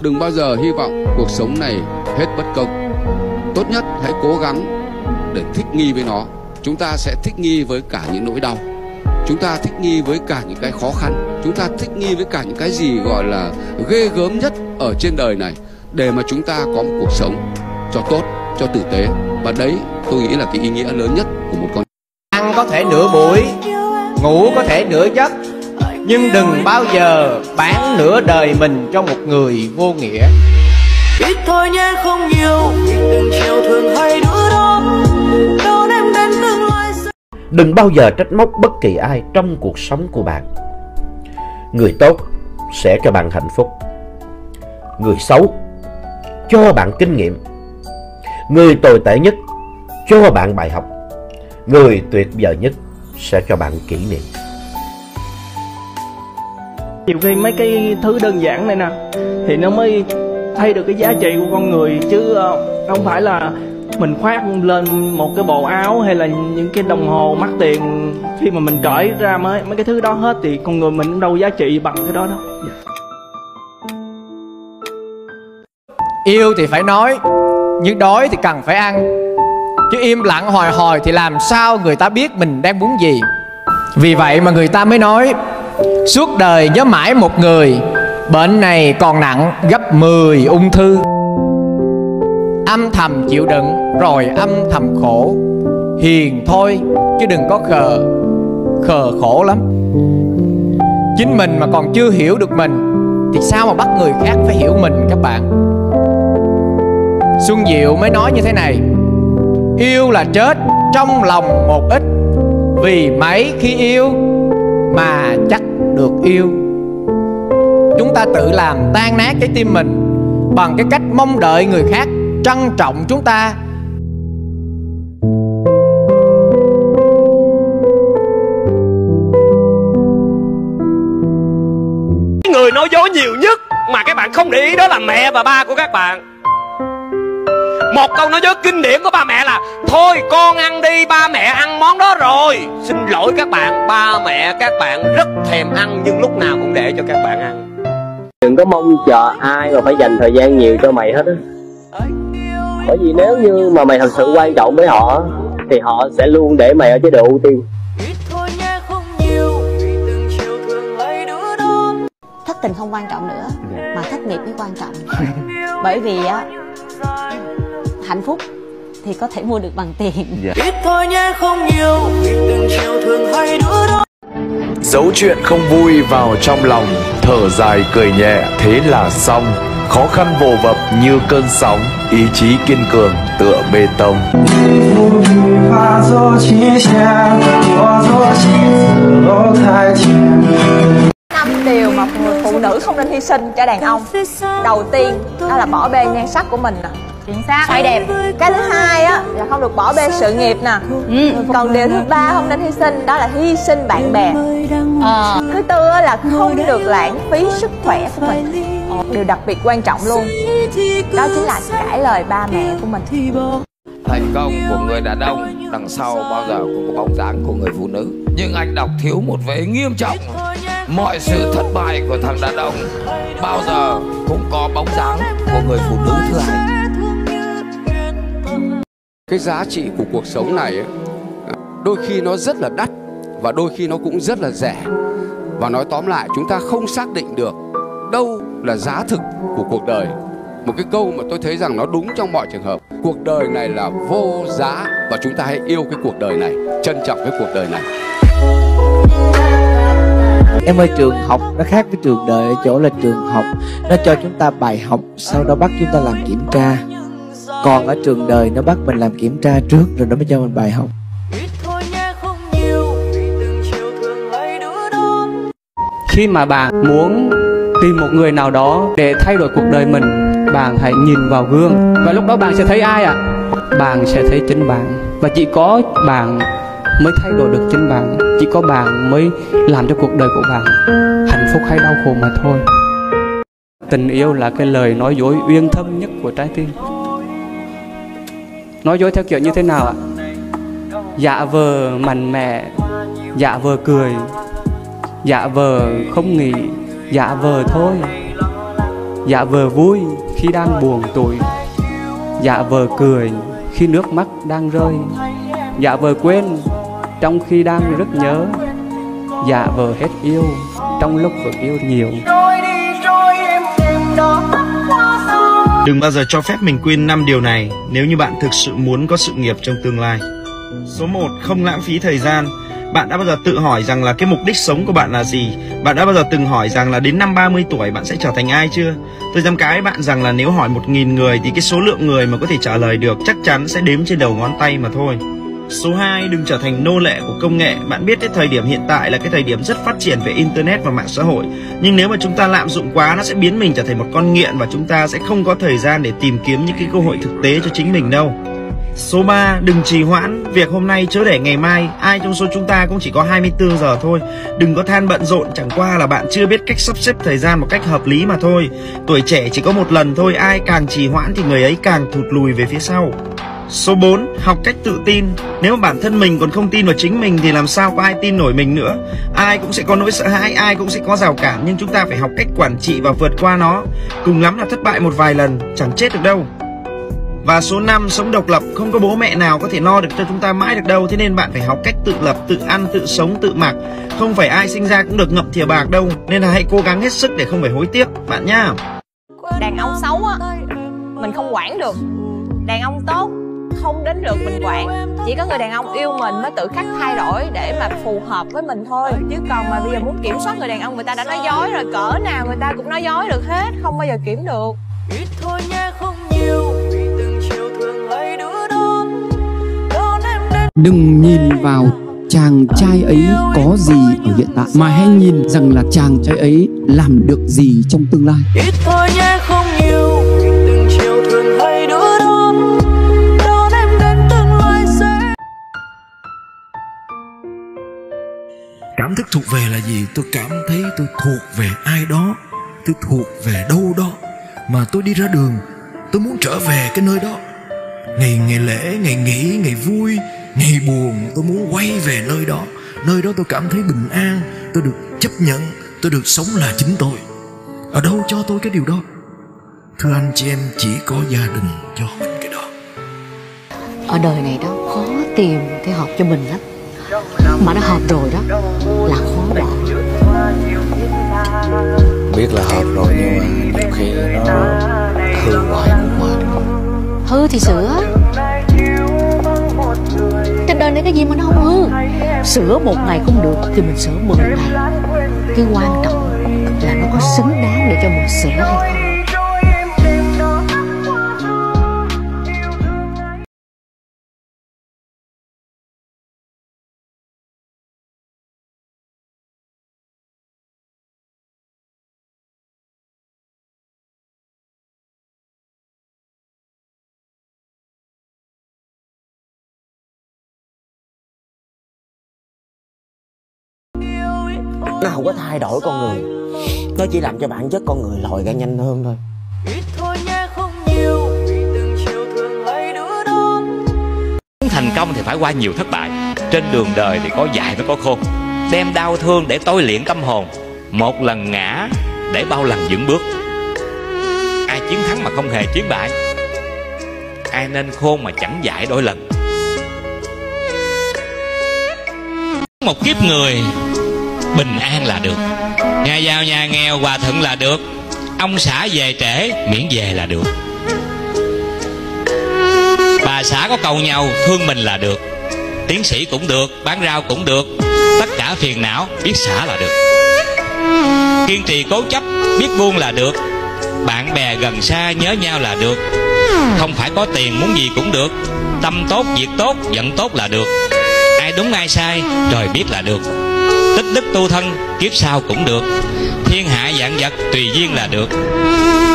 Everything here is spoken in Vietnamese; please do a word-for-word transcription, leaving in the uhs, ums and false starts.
Đừng bao giờ hy vọng cuộc sống này hết bất công. Tốt nhất hãy cố gắng để thích nghi với nó. Chúng ta sẽ thích nghi với cả những nỗi đau. Chúng ta thích nghi với cả những cái khó khăn. Chúng ta thích nghi với cả những cái gì gọi là ghê gớm nhất ở trên đời này, để mà chúng ta có một cuộc sống cho tốt, cho tử tế. Và đấy tôi nghĩ là cái ý nghĩa lớn nhất của một con. Ăn có thể nửa buổi, ngủ có thể nửa giấc, nhưng đừng bao giờ bán nửa đời mình cho một người vô nghĩa. Ít thôi nhé không nhiều, từng chiều thường hay đứa đó, đâu đem đến tương lai. Đừng bao giờ trách móc bất kỳ ai trong cuộc sống của bạn. Người tốt sẽ cho bạn hạnh phúc, người xấu cho bạn kinh nghiệm, người tồi tệ nhất cho bạn bài học, người tuyệt vời nhất sẽ cho bạn kỷ niệm. Nhiều khi mấy cái thứ đơn giản này nè thì nó mới thấy được cái giá trị của con người, chứ không phải là mình khoác lên một cái bộ áo hay là những cái đồng hồ mắc tiền. Khi mà mình cởi ra mấy mấy cái thứ đó hết thì con người mình đâu giá trị bằng cái đó đâu. Yêu thì phải nói, nhưng đói thì cần phải ăn. Chứ im lặng hồi hồi thì làm sao người ta biết mình đang muốn gì. Vì vậy mà người ta mới nói suốt đời nhớ mãi một người, bệnh này còn nặng gấp mười ung thư. Âm thầm chịu đựng rồi âm thầm khổ. Hiền thôi chứ đừng có khờ, khờ khổ lắm. Chính mình mà còn chưa hiểu được mình thì sao mà bắt người khác phải hiểu mình các bạn. Xuân Diệu mới nói như thế này: yêu là chết trong lòng một ít, vì mấy khi yêu mà chắc được yêu. Chúng ta tự làm tan nát trái tim mình bằng cái cách mong đợi người khác trân trọng chúng ta. Người nói dối nhiều nhất mà các bạn không để ý đó là mẹ và ba của các bạn. Một câu nói dối kinh điển của ba mẹ là: thôi con ăn đi, ba mẹ ăn món đó rồi. Xin lỗi các bạn, ba mẹ các bạn rất thèm ăn nhưng lúc nào cũng để cho các bạn ăn. Đừng có mong chờ ai mà phải dành thời gian nhiều cho mày hết á. Bởi vì nếu như mà mày thật sự quan trọng với họ thì họ sẽ luôn để mày ở chế độ ưu tiên. Thất tình không quan trọng nữa, mà thất nghiệp mới quan trọng. Bởi vì á, hạnh phúc thì có thể mua được bằng tiền. Ít thôi nhé không nhiều, từng chiều thường hay đứa đó. Giấu chuyện không vui vào trong lòng, thở dài cười nhẹ thế là xong. Khó khăn vồ vập như cơn sóng, ý chí kiên cường tựa bê tông. Năm điều mà người phụ nữ không nên hy sinh cho đàn ông. Đầu tiên đó là bỏ bê nhan sắc của mình nè, chính xác, phải đẹp. Cái thứ hai á là không được bỏ bê sự nghiệp nè. Ừ. Còn điều thứ ba không nên hy sinh đó là hy sinh bạn bè. À. Thứ tư á là không được lãng phí sức khỏe của mình. Điều đặc biệt quan trọng luôn đó chính là cãi lời ba mẹ của mình. Thành công của người đàn ông đằng sau bao giờ cũng có bóng dáng của người phụ nữ. Nhưng anh đọc thiếu một vế nghiêm trọng: mọi sự thất bại của thằng đàn ông bao giờ cũng có bóng dáng của người phụ nữ thứ hai. Cái giá trị của cuộc sống này ấy, đôi khi nó rất là đắt và đôi khi nó cũng rất là rẻ. Và nói tóm lại, chúng ta không xác định được đâu là giá thực của cuộc đời. Một cái câu mà tôi thấy rằng nó đúng trong mọi trường hợp: cuộc đời này là vô giá, và chúng ta hãy yêu cái cuộc đời này, trân trọng cái cuộc đời này. Em ơi, trường học nó khác với trường đời ở chỗ là trường học nó cho chúng ta bài học, sau đó bắt chúng ta làm kiểm tra. Còn ở trường đời nó bắt mình làm kiểm tra trước rồi nó mới cho mình bài học. Khi mà bạn muốn tìm một người nào đó để thay đổi cuộc đời mình, bạn hãy nhìn vào gương. Và lúc đó bạn sẽ thấy ai ạ? À? Bạn sẽ thấy chính bạn. Và chỉ có bạn mới thay đổi được chính bạn. Chỉ có bạn mới làm cho cuộc đời của bạn hạnh phúc hay đau khổ mà thôi. Tình yêu là cái lời nói dối uyên thâm nhất của trái tim. Nói dối theo kiểu như thế nào ạ? Dạ vờ mạnh mẽ, dạ vờ cười, dạ vờ không nghĩ, dạ vờ thôi. Giả vờ vui khi đang buồn tủi, giả vờ cười khi nước mắt đang rơi, giả vờ quên trong khi đang rất nhớ, giả vờ hết yêu trong lúc vẫn yêu nhiều. Đừng bao giờ cho phép mình quên năm điều này nếu như bạn thực sự muốn có sự nghiệp trong tương lai. Số một, không lãng phí thời gian. Bạn đã bao giờ tự hỏi rằng là cái mục đích sống của bạn là gì? Bạn đã bao giờ từng hỏi rằng là đến năm ba mươi tuổi bạn sẽ trở thành ai chưa? Tôi dám cái bạn rằng là nếu hỏi một nghìn người thì cái số lượng người mà có thể trả lời được chắc chắn sẽ đếm trên đầu ngón tay mà thôi. Số hai, đừng trở thành nô lệ của công nghệ. Bạn biết cái thời điểm hiện tại là cái thời điểm rất phát triển về internet và mạng xã hội, nhưng nếu mà chúng ta lạm dụng quá, nó sẽ biến mình trở thành một con nghiện và chúng ta sẽ không có thời gian để tìm kiếm những cái cơ hội thực tế cho chính mình đâu. Số ba, đừng trì hoãn. Việc hôm nay chớ để ngày mai. Ai trong số chúng ta cũng chỉ có hai mươi tư giờ thôi. Đừng có than bận rộn, chẳng qua là bạn chưa biết cách sắp xếp thời gian một cách hợp lý mà thôi. Tuổi trẻ chỉ có một lần thôi, ai càng trì hoãn thì người ấy càng thụt lùi về phía sau. Số bốn, học cách tự tin. Nếu mà bản thân mình còn không tin vào chính mình thì làm sao có ai tin nổi mình nữa. Ai cũng sẽ có nỗi sợ hãi, ai cũng sẽ có rào cản, nhưng chúng ta phải học cách quản trị và vượt qua nó. Cùng lắm là thất bại một vài lần, chẳng chết được đâu. Và số năm, sống độc lập. Không có bố mẹ nào có thể no được cho chúng ta mãi được đâu. Thế nên bạn phải học cách tự lập, tự ăn, tự sống, tự mặc. Không phải ai sinh ra cũng được ngậm thìa bạc đâu. Nên là hãy cố gắng hết sức để không phải hối tiếc bạn nhá. Đàn ông xấu á, mình không quản được. Đàn ông tốt không đến lượt mình quản. Chỉ có người đàn ông yêu mình mới tự khắc thay đổi để mà phù hợp với mình thôi. Chứ còn mà bây giờ muốn kiểm soát người đàn ông, người ta đã nói dối rồi. Cỡ nào người ta cũng nói dối được hết, không bao giờ kiểm được. Ít thôi nhé, không nhiều, vì từng chiều thường hay đứa đón đón em đến. Đừng nhìn vào chàng trai ấy có gì ở hiện tại, mà hãy nhìn rằng là chàng trai ấy làm được gì trong tương lai. Ít thôi nhé, không nhiều, vì từng chiều thường hay đứa đón đón em đến tương lai sẽ. Cảm thức thuộc về là gì? Tôi cảm thấy tôi thuộc về ai đó, tôi thuộc về đâu đó, mà tôi đi ra đường, tôi muốn trở về cái nơi đó. Ngày ngày lễ, ngày nghỉ, ngày vui, ngày buồn, tôi muốn quay về nơi đó. Nơi đó tôi cảm thấy bình an, tôi được chấp nhận, tôi được sống là chính tôi. Ở đâu cho tôi cái điều đó? Thưa anh chị em, chỉ có gia đình cho mình cái đó. Ở đời này đó khó tìm cái hợp cho mình lắm, mà nó hợp rồi đó là khó bỏ. Biết là hợp rồi nhưng mà nhiều khi nó hư hoài cũng mệt. Hư thì sửa. Trên đời này cái gì mà nó không hư. Sửa một ngày không được thì mình sửa mười ngày. Cái quan trọng là nó có xứng đáng để cho mình sửa hay không. Nó không có thay đổi con người, nó chỉ làm cho bản chất con người lòi ra nhanh hơn thôi. Ít thôi nhé, không nhiều, vì từng chiều thường hay đứa đón. Muốn thành công thì phải qua nhiều thất bại. Trên đường đời thì có dại mới có khôn. Đem đau thương để tôi luyện tâm hồn. Một lần ngã để bao lần vững bước. Ai chiến thắng mà không hề chiến bại? Ai nên khôn mà chẳng dại đôi lần? Một kiếp người bình an là được. Nhà giàu nhà nghèo hòa thuận là được. Ông xã về trễ miễn về là được. Bà xã có cầu nhau thương mình là được. Tiến sĩ cũng được, bán rau cũng được. Tất cả phiền não biết xả là được. Kiên trì cố chấp biết buông là được. Bạn bè gần xa nhớ nhau là được. Không phải có tiền muốn gì cũng được. Tâm tốt, việc tốt, giận tốt là được. Ai đúng ai sai trời biết là được. Tích đức tu thân kiếp sau cũng được. Thiên hạ vạn vật tùy duyên là được.